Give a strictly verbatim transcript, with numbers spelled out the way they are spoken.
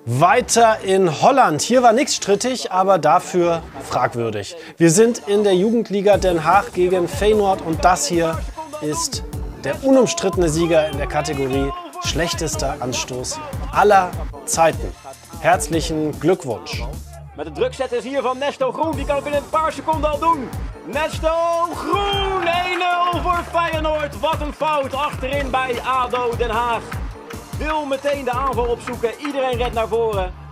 Weiter in Holland. Hier war nichts strittig, aber dafür fragwürdig. Wir sind in der Jugendliga Den Haag gegen Feyenoord und das hier ist der unumstrittene Sieger in der Kategorie schlechtester Anstoß aller Zeiten. Herzlichen Glückwunsch. Met de drukzetters hier van Nesto Groen, die kan het binnen een paar seconden al doen. Nesto Groen, één nul voor Feyenoord. Wat een fout achterin bij A D O Den Haag. Wil meteen de aanval opzoeken, iedereen rent naar voren.